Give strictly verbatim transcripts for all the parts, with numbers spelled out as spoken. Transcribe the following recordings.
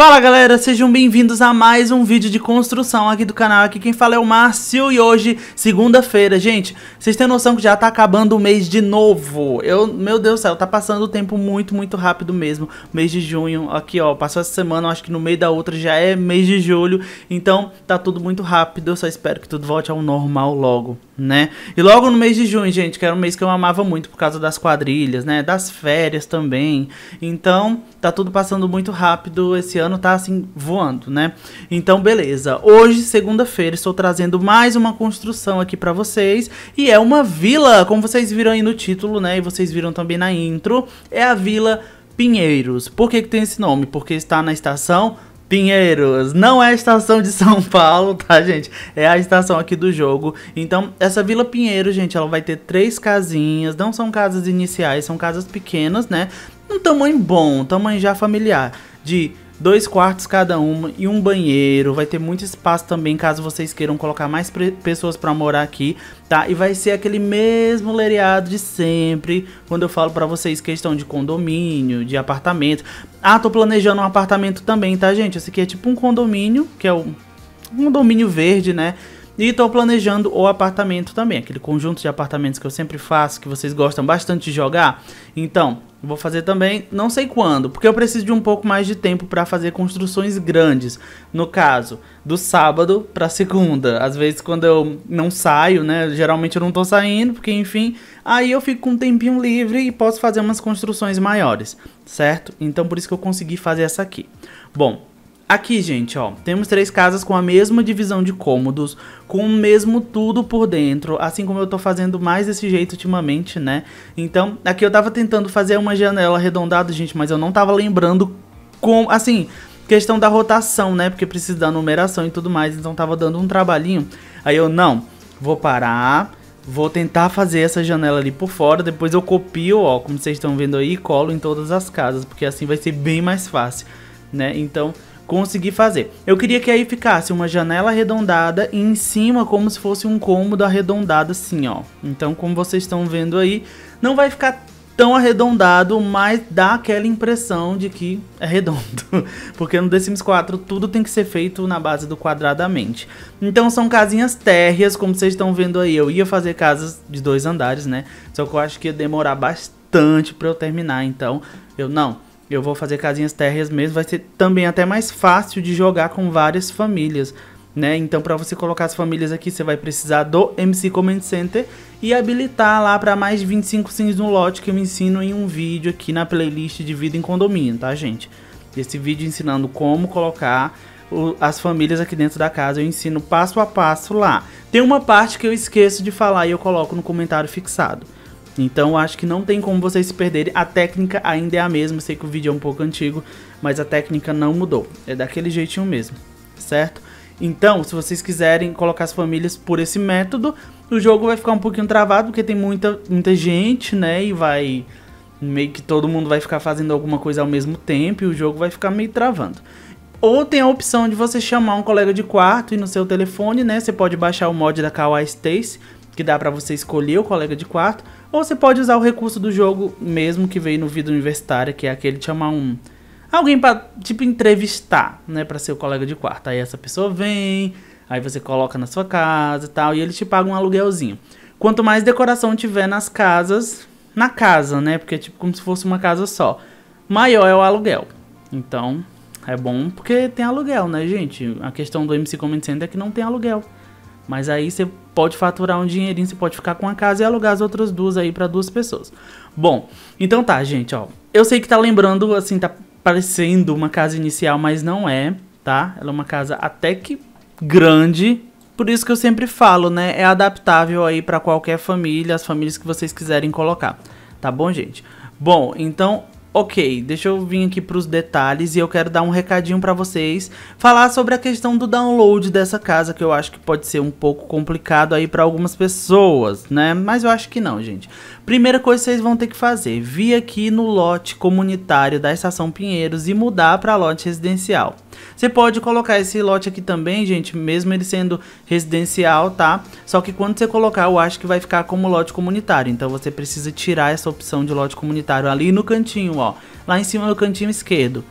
Fala galera, sejam bem-vindos a mais um vídeo de construção aqui do canal. Aqui quem fala é o Márcio e hoje, segunda-feira, gente, vocês têm noção que já tá acabando o mês de novo. Eu, meu Deus do céu, tá passando o tempo muito, muito rápido mesmo. Mês de junho, aqui ó, passou essa semana, acho que no meio da outra já é mês de julho. Então tá tudo muito rápido, eu só espero que tudo volte ao normal logo, né? E logo no mês de junho, gente, que era um mês que eu amava muito por causa das quadrilhas, né? Das férias também. Então tá tudo passando muito rápido, esse ano tá assim voando, né? Então beleza, hoje segunda-feira estou trazendo mais uma construção aqui pra vocês e é uma vila, como vocês viram aí no título, né? E vocês viram também na intro, é a Vila Pinheiros. Por que que tem esse nome? Porque está na estação Pinheiros, não é a estação de São Paulo, tá, gente? É a estação aqui do jogo. Então, essa Vila Pinheiros, gente, ela vai ter três casinhas. Não são casas iniciais, são casas pequenas, né? Um tamanho bom, um tamanho já familiar, de dois quartos cada uma e um banheiro. Vai ter muito espaço também, caso vocês queiram colocar mais pessoas pra morar aqui, tá? E vai ser aquele mesmo lereado de sempre, quando eu falo pra vocês questão de condomínio, de apartamento. Ah, tô planejando um apartamento também, tá, gente? Esse aqui é tipo um condomínio, que é um condomínio verde, né? E tô planejando o apartamento também, aquele conjunto de apartamentos que eu sempre faço, que vocês gostam bastante de jogar. Então, vou fazer também, não sei quando, porque eu preciso de um pouco mais de tempo para fazer construções grandes. No caso, do sábado para segunda. Às vezes quando eu não saio, né, geralmente eu não tô saindo, porque enfim, aí eu fico com um tempinho livre e posso fazer umas construções maiores, certo? Então por isso que eu consegui fazer essa aqui. Bom, aqui, gente, ó, temos três casas com a mesma divisão de cômodos, com o mesmo tudo por dentro, assim como eu tô fazendo mais desse jeito ultimamente, né? Então, aqui eu tava tentando fazer uma janela arredondada, gente, mas eu não tava lembrando com, assim, questão da rotação, né? Porque precisa da numeração e tudo mais, então tava dando um trabalhinho. Aí eu, não, vou parar, vou tentar fazer essa janela ali por fora, depois eu copio, ó, como vocês estão vendo aí, e colo em todas as casas, porque assim vai ser bem mais fácil, né? Então consegui fazer. Eu queria que aí ficasse uma janela arredondada e em cima como se fosse um cômodo arredondado assim, ó. Então, como vocês estão vendo aí, não vai ficar tão arredondado, mas dá aquela impressão de que é redondo. Porque no The Sims quatro tudo tem que ser feito na base do quadradamente. Então são casinhas térreas, como vocês estão vendo aí. Eu ia fazer casas de dois andares, né? Só que eu acho que ia demorar bastante pra eu terminar. Então, eu não... Eu vou fazer casinhas térreas mesmo, vai ser também até mais fácil de jogar com várias famílias, né? Então, para você colocar as famílias aqui, você vai precisar do M C Command Center e habilitar lá para mais de vinte e cinco sims no lote, que eu ensino em um vídeo aqui na playlist de vida em condomínio, tá, gente? Esse vídeo ensinando como colocar o, as famílias aqui dentro da casa, eu ensino passo a passo lá. Tem uma parte que eu esqueço de falar e eu coloco no comentário fixado. Então acho que não tem como vocês se perderem. A técnica ainda é a mesma. Eu sei que o vídeo é um pouco antigo, mas a técnica não mudou. É daquele jeitinho mesmo, certo? Então, se vocês quiserem colocar as famílias por esse método, o jogo vai ficar um pouquinho travado, porque tem muita, muita gente, né? E vai... meio que todo mundo vai ficar fazendo alguma coisa ao mesmo tempo e o jogo vai ficar meio travando. Ou tem a opção de você chamar um colega de quarto e no seu telefone, né? Você pode baixar o mod da Kawaii Stacy, que dá pra você escolher o colega de quarto. Ou você pode usar o recurso do jogo mesmo que veio no Vida Universitária, que é aquele de chamar um... alguém pra, tipo, entrevistar, né? Pra ser o colega de quarto. Aí essa pessoa vem, aí você coloca na sua casa e tal, e eles te pagam um aluguelzinho. Quanto mais decoração tiver nas casas, na casa, né? Porque é tipo como se fosse uma casa só. Maior é o aluguel. Então, é bom porque tem aluguel, né, gente? A questão do M C Command Center é que não tem aluguel. Mas aí você pode faturar um dinheirinho, você pode ficar com a casa e alugar as outras duas aí pra duas pessoas. Bom, então tá, gente, ó. Eu sei que tá lembrando, assim, tá parecendo uma casa inicial, mas não é, tá? Ela é uma casa até que grande. Por isso que eu sempre falo, né? É adaptável aí pra qualquer família, as famílias que vocês quiserem colocar. Tá bom, gente? Bom, então... ok, deixa eu vir aqui para os detalhes e eu quero dar um recadinho para vocês, falar sobre a questão do download dessa casa, que eu acho que pode ser um pouco complicado aí para algumas pessoas, né? Mas eu acho que não, gente. Primeira coisa que vocês vão ter que fazer, vir aqui no lote comunitário da Estação Pinheiros e mudar para lote residencial. Você pode colocar esse lote aqui também, gente, mesmo ele sendo residencial, tá? Só que quando você colocar, eu acho que vai ficar como lote comunitário. Então você precisa tirar essa opção de lote comunitário ali no cantinho, ó. Lá em cima no cantinho esquerdo.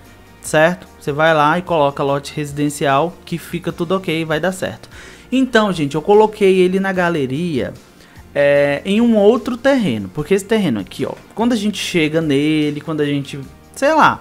certo? Você vai lá e coloca lote residencial, que fica tudo ok, vai dar certo. Então, gente, eu coloquei ele na galeria é, em um outro terreno, porque esse terreno aqui, ó, quando a gente chega nele, quando a gente, sei lá,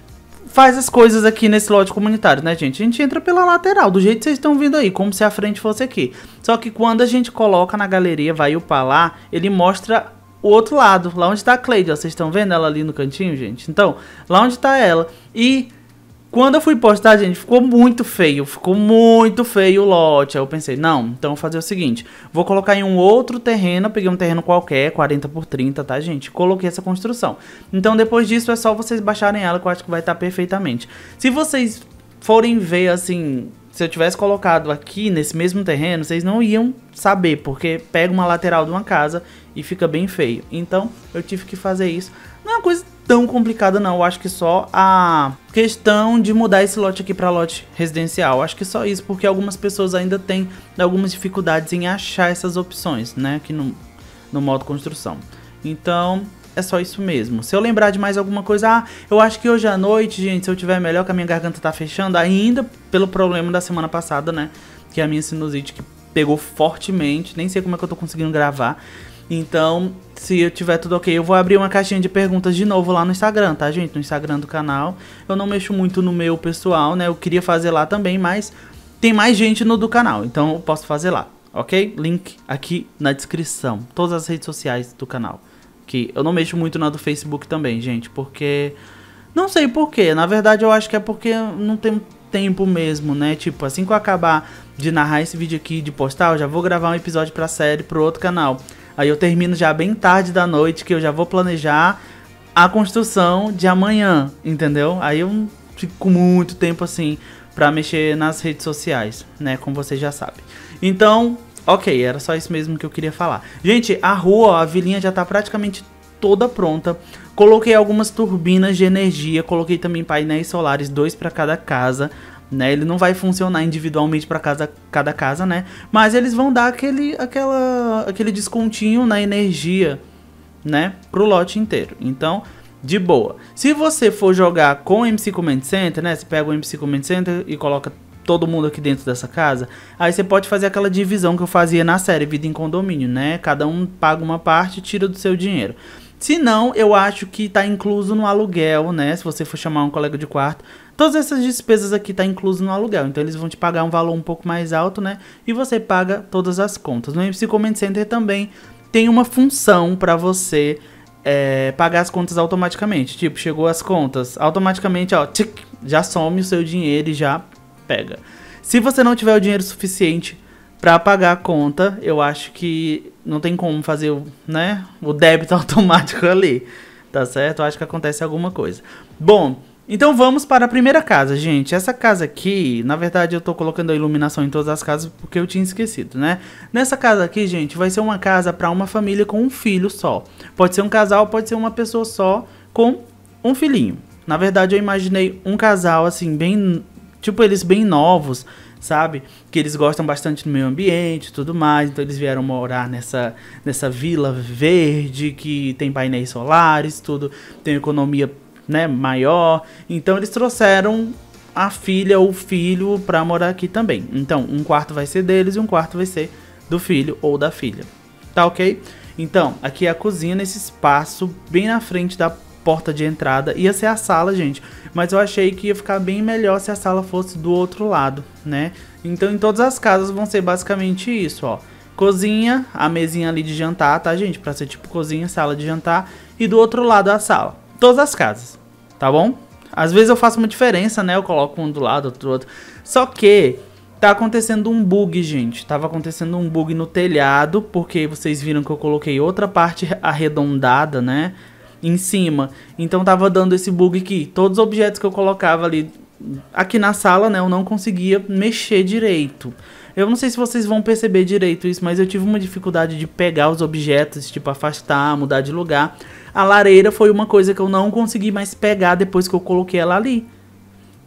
faz as coisas aqui nesse lote comunitário, né, gente? A gente entra pela lateral, do jeito que vocês estão vendo aí, como se a frente fosse aqui. Só que quando a gente coloca na galeria, vai upar lá, ele mostra o outro lado, lá onde tá a Cleide, ó. Vocês estão vendo ela ali no cantinho, gente? Então, lá onde tá ela. E quando eu fui postar, gente, ficou muito feio. Ficou muito feio o lote. Aí eu pensei, não, então vou fazer o seguinte. Vou colocar em um outro terreno. Eu peguei um terreno qualquer, quarenta por trinta, tá, gente? Coloquei essa construção. Então, depois disso, é só vocês baixarem ela, que eu acho que vai estar perfeitamente. Se vocês forem ver, assim, se eu tivesse colocado aqui, nesse mesmo terreno, vocês não iam saber, porque pega uma lateral de uma casa e fica bem feio. Então, eu tive que fazer isso. Não é uma coisa tão complicada, não. Eu acho que só a questão de mudar esse lote aqui para lote residencial. Eu acho que só isso, porque algumas pessoas ainda têm algumas dificuldades em achar essas opções, né, aqui no, no modo construção. Então, é só isso mesmo. Se eu lembrar de mais alguma coisa, ah, eu acho que hoje à noite, gente, se eu tiver melhor, que a minha garganta tá fechando, ainda pelo problema da semana passada, né, que é a minha sinusite que pegou fortemente, nem sei como é que eu tô conseguindo gravar. Então, se eu tiver tudo ok, eu vou abrir uma caixinha de perguntas de novo lá no Instagram, tá, gente? No Instagram do canal. Eu não mexo muito no meu pessoal, né? Eu queria fazer lá também, mas tem mais gente no do canal, então eu posso fazer lá, ok? Link aqui na descrição. Todas as redes sociais do canal. Que eu não mexo muito na do Facebook também, gente, porque... Não sei porquê. Na verdade, eu acho que é porque não tenho tempo mesmo, né? Tipo, assim que eu acabar de narrar esse vídeo aqui, de postar, eu já vou gravar um episódio pra série, pro outro canal. Aí eu termino já bem tarde da noite, que eu já vou planejar a construção de amanhã, entendeu? Aí eu não fico com muito tempo assim pra mexer nas redes sociais, né? Como vocês já sabem. Então, ok, era só isso mesmo que eu queria falar. Gente, a rua, ó, a vilinha já tá praticamente toda pronta. Coloquei algumas turbinas de energia, coloquei também painéis solares, dois pra cada casa. Né, ele não vai funcionar individualmente para casa, cada casa, né? Mas eles vão dar aquele, aquela, aquele descontinho na energia, né? Pro lote inteiro. Então, de boa. Se você for jogar com o M C Command Center, né? Você pega o M C Command Center e coloca todo mundo aqui dentro dessa casa. Aí você pode fazer aquela divisão que eu fazia na série Vida em Condomínio, né? Cada um paga uma parte e tira do seu dinheiro. Se não, eu acho que tá incluso no aluguel, né? Se você for chamar um colega de quarto. Todas essas despesas aqui tá incluso no aluguel. Então eles vão te pagar um valor um pouco mais alto, né? E você paga todas as contas. No M C Command Center também tem uma função para você é, pagar as contas automaticamente. Tipo, chegou as contas, automaticamente, ó, tchic, já some o seu dinheiro e já pega. Se você não tiver o dinheiro suficiente para pagar a conta, eu acho que não tem como fazer o, né, o débito automático ali, tá certo? Eu acho que acontece alguma coisa. Bom, então vamos para a primeira casa, gente. Essa casa aqui, na verdade eu tô colocando a iluminação em todas as casas porque eu tinha esquecido, né? Nessa casa aqui, gente, vai ser uma casa para uma família com um filho só. Pode ser um casal, pode ser uma pessoa só com um filhinho. Na verdade eu imaginei um casal assim, bem, tipo eles bem novos, sabe? Que eles gostam bastante do meio ambiente e tudo mais. Então eles vieram morar nessa, nessa vila verde que tem painéis solares, tudo, tem economia, né, maior. Então eles trouxeram a filha ou o filho pra morar aqui também. Então um quarto vai ser deles e um quarto vai ser do filho ou da filha. Tá ok? Então aqui é a cozinha, nesse espaço bem na frente da porta de entrada. Ia ser a sala, gente, mas eu achei que ia ficar bem melhor se a sala fosse do outro lado, né? Então em todas as casas vão ser basicamente isso, ó. Cozinha, a mesinha ali de jantar, tá, gente? Pra ser tipo cozinha, sala de jantar. E do outro lado a sala. Todas as casas, tá bom? Às vezes eu faço uma diferença, né? Eu coloco um do lado, outro do outro. Só que tá acontecendo um bug, gente. Tava acontecendo um bug no telhado, porque vocês viram que eu coloquei outra parte arredondada, né, em cima. Então tava dando esse bug aqui. Todos os objetos que eu colocava ali aqui na sala, né, eu não conseguia mexer direito. Eu não sei se vocês vão perceber direito isso, mas eu tive uma dificuldade de pegar os objetos, tipo afastar, mudar de lugar. A lareira foi uma coisa que eu não consegui mais pegar depois que eu coloquei ela ali.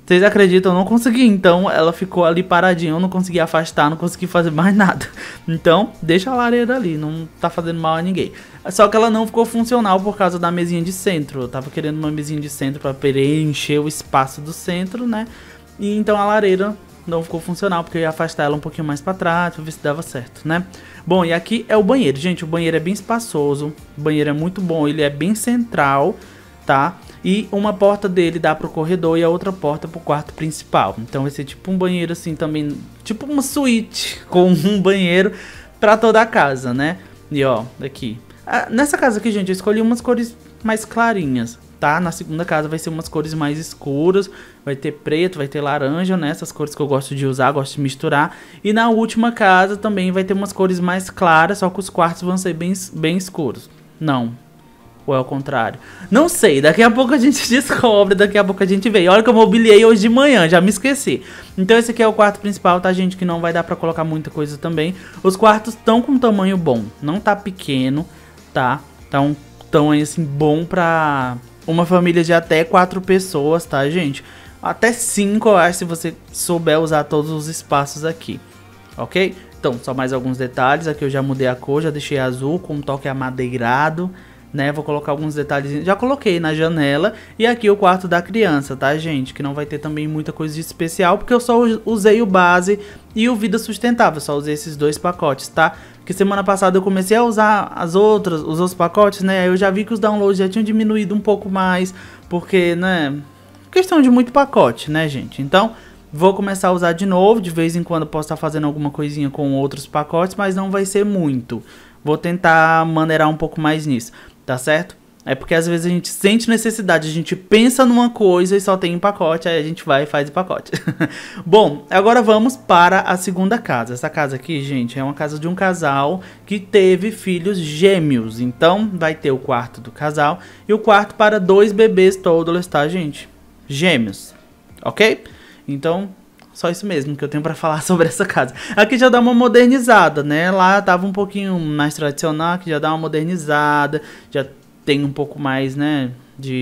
Vocês acreditam? Eu não consegui, então ela ficou ali paradinha, eu não consegui afastar, não consegui fazer mais nada. Então, deixa a lareira ali, não tá fazendo mal a ninguém. Só que ela não ficou funcional por causa da mesinha de centro. Eu tava querendo uma mesinha de centro pra preencher o espaço do centro, né? E então a lareira não ficou funcional, porque eu ia afastar ela um pouquinho mais pra trás, pra ver se dava certo, né? Bom, e aqui é o banheiro, gente, o banheiro é bem espaçoso, o banheiro é muito bom, ele é bem central, tá? E uma porta dele dá pro corredor e a outra porta pro quarto principal. Então vai ser tipo um banheiro assim também, tipo uma suíte com um banheiro pra toda a casa, né? E ó, aqui. Ah, nessa casa aqui, gente, eu escolhi umas cores mais clarinhas, tá? Na segunda casa vai ser umas cores mais escuras, vai ter preto, vai ter laranja, né? Essas cores que eu gosto de usar, gosto de misturar. E na última casa também vai ter umas cores mais claras, só que os quartos vão ser bem, bem escuros. Não. Ou é ao contrário? Não sei, daqui a pouco a gente descobre, daqui a pouco a gente vê. Olha que eu mobiliei hoje de manhã, já me esqueci. Então esse aqui é o quarto principal, tá, gente? Que não vai dar pra colocar muita coisa também. Os quartos estão com um tamanho bom, não tá pequeno, tá? Tá um tamanho assim bom pra uma família de até quatro pessoas, tá, gente? Até cinco, eu acho, se você souber usar todos os espaços aqui, ok? Então, só mais alguns detalhes. Aqui eu já mudei a cor, já deixei azul com um toque amadeirado, né, vou colocar alguns detalhes, já coloquei na janela. E aqui o quarto da criança, tá, gente? Que não vai ter também muita coisa de especial, porque eu só usei o base e o Vida Sustentável, só usei esses dois pacotes, tá? Porque semana passada eu comecei a usar as outras, os outros pacotes, né, eu já vi que os downloads já tinham diminuído um pouco mais, porque, né, questão de muito pacote, né, gente? Então, vou começar a usar de novo, de vez em quando posso estar fazendo alguma coisinha com outros pacotes, mas não vai ser muito. Vou tentar maneirar um pouco mais nisso. Tá certo? É porque às vezes a gente sente necessidade, a gente pensa numa coisa e só tem em pacote, aí a gente vai e faz em pacote. Bom, agora vamos para a segunda casa. Essa casa aqui, gente, é uma casa de um casal que teve filhos gêmeos. Então, vai ter o quarto do casal e o quarto para dois bebês toddlers, tá, gente? Gêmeos, ok? Então, só isso mesmo que eu tenho pra falar sobre essa casa. Aqui já dá uma modernizada, né? Lá tava um pouquinho mais tradicional, aqui já dá uma modernizada. Já tem um pouco mais, né?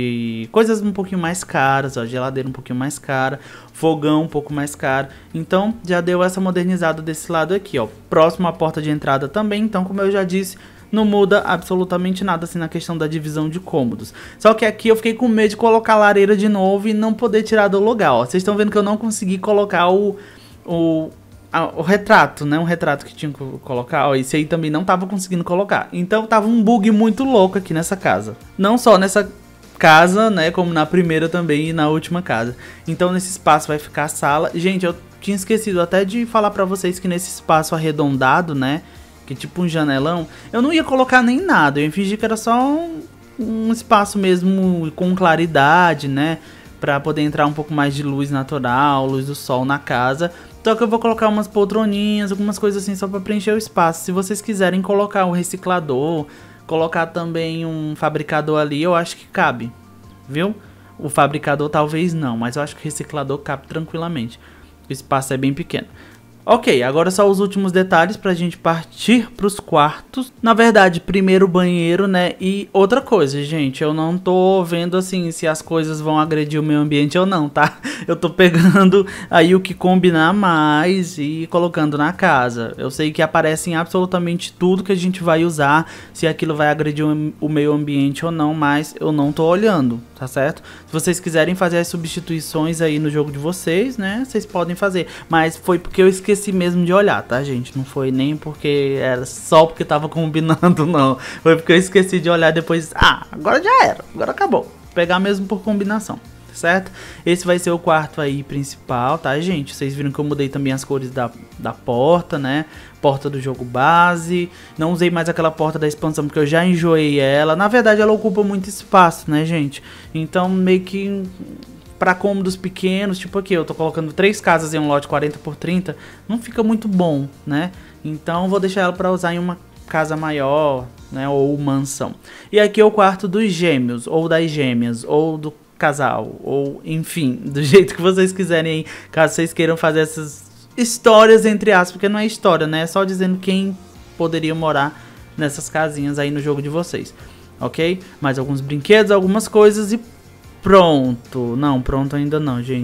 De coisas um pouquinho mais caras, ó. Geladeira um pouquinho mais cara. Fogão um pouco mais caro. Então, já deu essa modernizada desse lado aqui, ó. Próximo à porta de entrada também. Então, como eu já disse, não muda absolutamente nada assim na questão da divisão de cômodos. Só que aqui eu fiquei com medo de colocar a lareira de novo e não poder tirar do lugar, ó. Vocês estão vendo que eu não consegui colocar o, o, a, o retrato, né? Um retrato que tinha que colocar, ó. Esse aí também não tava conseguindo colocar. Então tava um bug muito louco aqui nessa casa. Não só nessa casa, né? Como na primeira também e na última casa. Então nesse espaço vai ficar a sala. Gente, eu tinha esquecido até de falar pra vocês que nesse espaço arredondado, né? Que tipo um janelão, eu não ia colocar nem nada, eu ia fingir que era só um, um espaço mesmo com claridade, né? Pra poder entrar um pouco mais de luz natural, luz do sol na casa. Só que eu vou colocar umas poltroninhas, algumas coisas assim só pra preencher o espaço. Se vocês quiserem colocar um reciclador, colocar também um fabricador ali, eu acho que cabe, viu? O fabricador talvez não, mas eu acho que o reciclador cabe tranquilamente. O espaço é bem pequeno. Ok, agora só os últimos detalhes pra gente partir pros quartos. Na verdade, primeiro o banheiro, né? E outra coisa, gente, eu não tô vendo assim se as coisas vão agredir o meio ambiente ou não, tá? Eu tô pegando aí o que combinar mais e colocando na casa. Eu sei que aparece em absolutamente tudo que a gente vai usar, se aquilo vai agredir o meio ambiente ou não, mas eu não tô olhando, tá certo? Se vocês quiserem fazer as substituições aí no jogo de vocês, né? Vocês podem fazer, mas foi porque eu esqueci mesmo de olhar, tá, gente? Não foi nem porque era só porque tava combinando, não. Foi porque eu esqueci de olhar depois. Ah, agora já era, agora acabou. Vou pegar mesmo por combinação, certo? Esse vai ser o quarto aí principal, tá, gente? Vocês viram que eu mudei também as cores da, da porta, né? Porta do jogo base. Não usei mais aquela porta da expansão porque eu já enjoei ela. Na verdade, ela ocupa muito espaço, né, gente? Então, meio que para cômodos pequenos, tipo aqui, eu tô colocando três casas em um lote quarenta por trinta, não fica muito bom, né? Então vou deixar ela para usar em uma casa maior, né, ou mansão. E aqui é o quarto dos gêmeos, ou das gêmeas, ou do casal, ou enfim, do jeito que vocês quiserem aí, caso vocês queiram fazer essas histórias entre aspas, porque não é história, né? É só dizendo quem poderia morar nessas casinhas aí no jogo de vocês, ok? Mais alguns brinquedos, algumas coisas e pronto. Não, pronto ainda não, gente.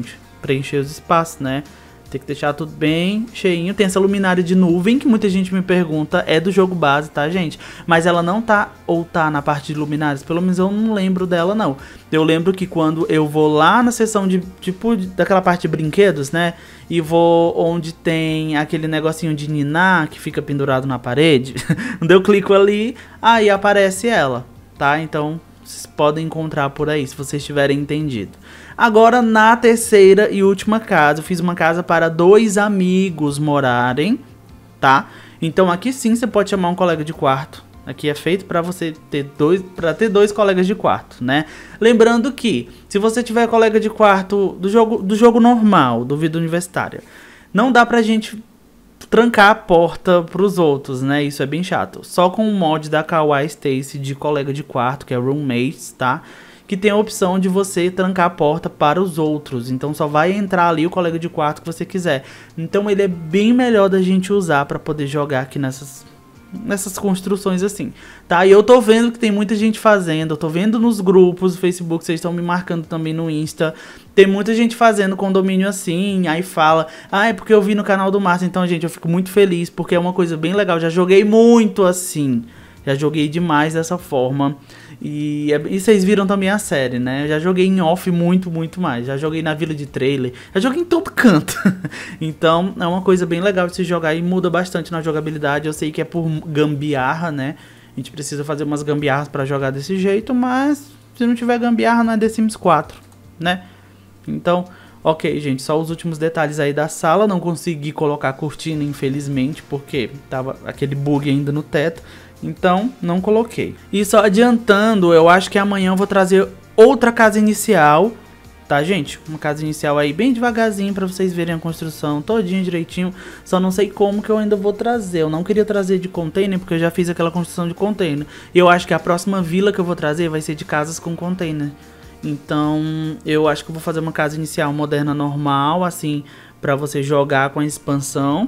preencher os espaços, né? Tem que deixar tudo bem cheinho. Tem essa luminária de nuvem que muita gente me pergunta. É do jogo base, tá, gente? Mas ela não tá, ou tá na parte de luminárias. Pelo menos eu não lembro dela, não. Eu lembro que quando eu vou lá na seção de, tipo, daquela parte de brinquedos, né? E vou onde tem aquele negocinho de ninar que fica pendurado na parede. Quando eu clico ali, aí aparece ela, tá? Então, vocês podem encontrar por aí, se vocês tiverem entendido. Agora, na terceira e última casa, eu fiz uma casa para dois amigos morarem, tá? Então aqui sim você pode chamar um colega de quarto. Aqui é feito para você ter dois, para ter dois colegas de quarto, né? Lembrando que, se você tiver colega de quarto do jogo, do jogo normal, do Vida Universitária, não dá pra gente trancar a porta pros outros, né? Isso é bem chato. Só com o mod da Kawaii Stacy de colega de quarto, que é Roommates, tá? Que tem a opção de você trancar a porta para os outros. Então só vai entrar ali o colega de quarto que você quiser. Então ele é bem melhor da gente usar para poder jogar aqui nessas, nessas construções assim, tá? E eu tô vendo que tem muita gente fazendo. Eu tô vendo nos grupos do Facebook, vocês estão me marcando também no Insta. Tem muita gente fazendo condomínio assim, aí fala, ah, é porque eu vi no canal do Márcio. Então, gente, eu fico muito feliz porque é uma coisa bem legal. Já joguei muito assim. Já joguei demais dessa forma. E, e vocês viram também a série, né? Eu já joguei em off muito, muito mais. Já joguei na Vila de Trailer. Já joguei em todo canto. Então, é uma coisa bem legal de se jogar e muda bastante na jogabilidade. Eu sei que é por gambiarra, né? A gente precisa fazer umas gambiarras pra jogar desse jeito, mas se não tiver gambiarra, não é The Sims quatro, né? Então, ok, gente, só os últimos detalhes aí da sala. Não consegui colocar a cortina, infelizmente, porque tava aquele bug ainda no teto. Então, não coloquei. E só adiantando, eu acho que amanhã eu vou trazer outra casa inicial, tá, gente? Uma casa inicial aí bem devagarzinho pra vocês verem a construção todinha direitinho. Só não sei como que eu ainda vou trazer. Eu não queria trazer de container, porque eu já fiz aquela construção de container. E eu acho que a próxima vila que eu vou trazer vai ser de casas com container. Então, eu acho que eu vou fazer uma casa inicial moderna normal, assim, pra você jogar com a expansão.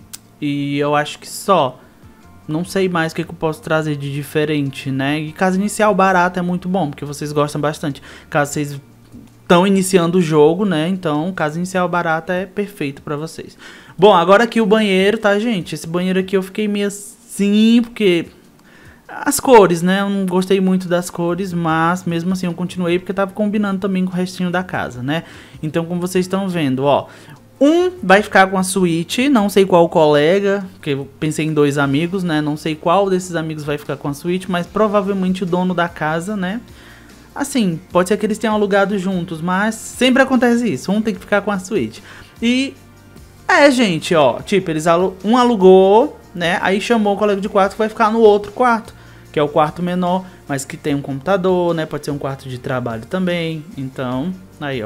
E eu acho que só... Não sei mais o que, que eu posso trazer de diferente, né? E casa inicial barata é muito bom, porque vocês gostam bastante. Caso vocês estão iniciando o jogo, né? Então, casa inicial barata é perfeito pra vocês. Bom, agora aqui o banheiro, tá, gente? Esse banheiro aqui eu fiquei meio assim, porque... As cores, né? Eu não gostei muito das cores, mas mesmo assim eu continuei, porque tava combinando também com o restinho da casa, né? Então, como vocês estão vendo, ó... Um vai ficar com a suíte, não sei qual colega, porque eu pensei em dois amigos, né? Não sei qual desses amigos vai ficar com a suíte, mas provavelmente o dono da casa, né? Assim, pode ser que eles tenham alugado juntos, mas sempre acontece isso. Um tem que ficar com a suíte. E é, gente, ó, tipo, eles alu um alugou, né? Aí chamou o colega de quarto que vai ficar no outro quarto, que é o quarto menor, mas que tem um computador, né? Pode ser um quarto de trabalho também. Então, aí, ó.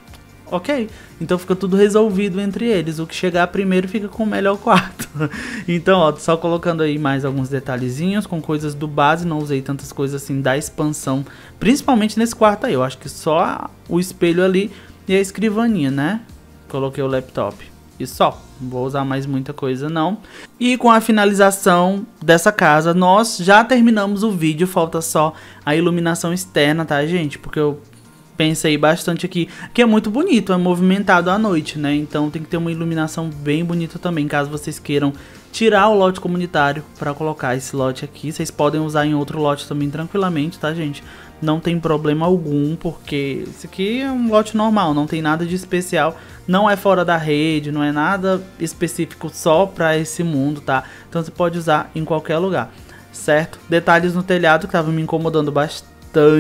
Ok, então fica tudo resolvido entre eles. O que chegar primeiro fica com o melhor quarto. Então, ó, só colocando aí mais alguns detalhezinhos com coisas do base. Não usei tantas coisas assim da expansão, principalmente nesse quarto aí. Eu acho que só o espelho ali e a escrivaninha, né? Coloquei o laptop e só, não vou usar mais muita coisa não. E com a finalização dessa casa, nós já terminamos o vídeo. Falta só a iluminação externa, tá, gente? Porque eu pensei bastante aqui, que é muito bonito, é movimentado à noite, né? Então tem que ter uma iluminação bem bonita também, caso vocês queiram tirar o lote comunitário para colocar esse lote aqui. Vocês podem usar em outro lote também tranquilamente, tá, gente? Não tem problema algum, porque esse aqui é um lote normal, não tem nada de especial, não é fora da rede, não é nada específico só para esse mundo, tá? Então você pode usar em qualquer lugar, certo? Detalhes no telhado que estavam me incomodando bastante,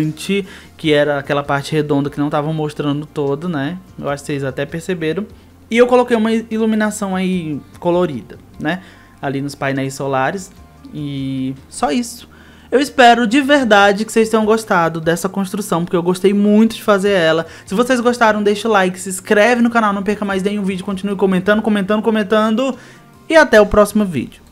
que era aquela parte redonda que não estavam mostrando todo, né? Eu acho que vocês até perceberam. E eu coloquei uma iluminação aí colorida, né? Ali nos painéis solares. E só isso. Eu espero de verdade que vocês tenham gostado dessa construção, porque eu gostei muito de fazer ela. Se vocês gostaram, deixa o like, se inscreve no canal, não perca mais nenhum vídeo, continue comentando, comentando, comentando. E até o próximo vídeo.